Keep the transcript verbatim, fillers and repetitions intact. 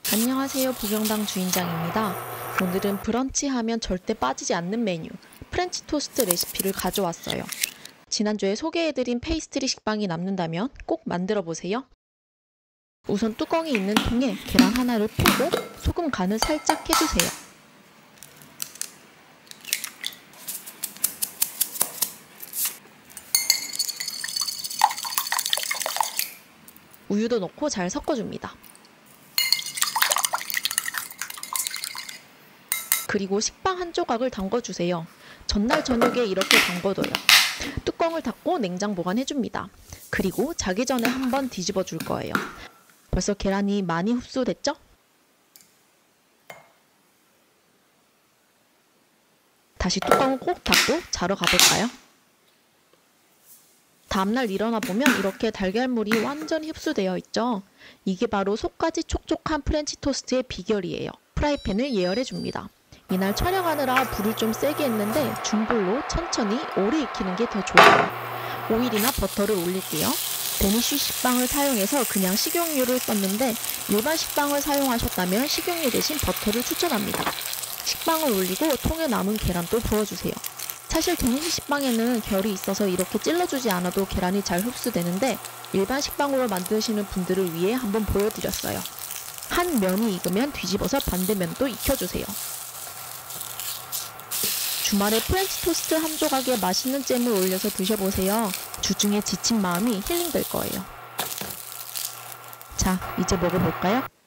안녕하세요. 부경당 주인장입니다. 오늘은 브런치 하면 절대 빠지지 않는 메뉴 프렌치 토스트 레시피를 가져왔어요. 지난주에 소개해드린 페이스트리 식빵이 남는다면 꼭 만들어 보세요. 우선 뚜껑이 있는 통에 계란 하나를 풀고 소금 간을 살짝 해주세요. 우유도 넣고 잘 섞어줍니다. 그리고 식빵 한 조각을 담궈주세요. 전날 저녁에 이렇게 담궈둬요. 뚜껑을 닫고 냉장 보관해줍니다. 그리고 자기 전에 한번 뒤집어 줄 거예요. 벌써 계란이 많이 흡수됐죠? 다시 뚜껑을 꼭 닫고 자러 가볼까요? 다음날 일어나 보면 이렇게 달걀물이 완전히 흡수되어 있죠? 이게 바로 속까지 촉촉한 프렌치 토스트의 비결이에요. 프라이팬을 예열해 줍니다. 이날 촬영하느라 불을 좀 세게 했는데 중불로 천천히 오래 익히는 게 더 좋아요. 오일이나 버터를 올릴게요. 데니쉬 식빵을 사용해서 그냥 식용유를 썼는데 일반 식빵을 사용하셨다면 식용유 대신 버터를 추천합니다. 식빵을 올리고 통에 남은 계란 또 부어주세요. 사실 데니쉬 식빵에는 결이 있어서 이렇게 찔러주지 않아도 계란이 잘 흡수되는데 일반 식빵으로 만드시는 분들을 위해 한번 보여드렸어요. 한 면이 익으면 뒤집어서 반대면도 익혀주세요. 주말에 프렌치 토스트 한 조각에 맛있는 잼을 올려서 드셔보세요. 주중에 지친 마음이 힐링될 거예요. 자, 이제 먹어볼까요?